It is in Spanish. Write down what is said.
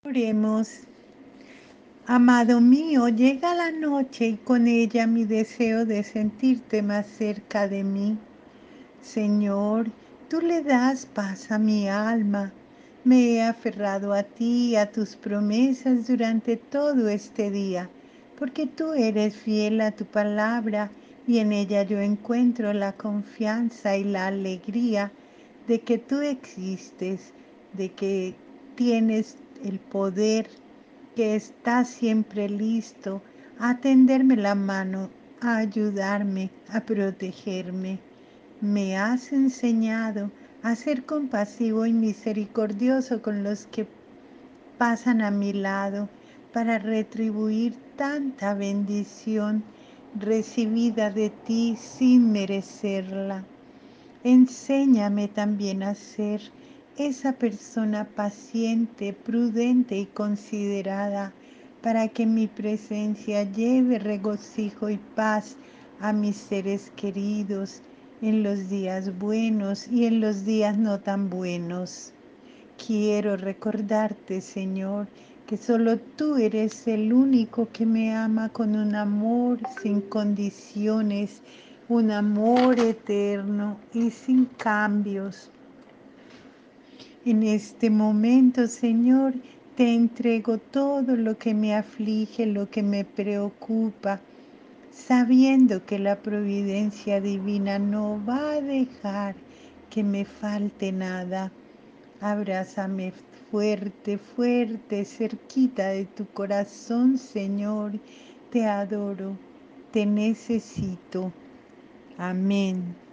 Oremos. Amado mío, llega la noche y con ella mi deseo de sentirte más cerca de mí. Señor, tú le das paz a mi alma. Me he aferrado a ti y a tus promesas durante todo este día, porque tú eres fiel a tu palabra y en ella yo encuentro la confianza y la alegría de que tú existes, de que tienes el poder, que estás siempre listo a tenderme la mano, a ayudarme, a protegerme. Me has enseñado a ser compasivo y misericordioso con los que pasan a mi lado para retribuir tanta bendición recibida de ti sin merecerla. Enséñame también a ser esa persona paciente, prudente y considerada para que mi presencia lleve regocijo y paz a mis seres queridos en los días buenos y en los días no tan buenos. Quiero recordarte, Señor, que solo tú eres el único que me ama con un amor sin condiciones, un amor eterno y sin cambios. En este momento, Señor, te entrego todo lo que me aflige, lo que me preocupa, sabiendo que la providencia divina no va a dejar que me falte nada. Abrázame fuerte, fuerte, cerquita de tu corazón, Señor. Te adoro, te necesito. Amén.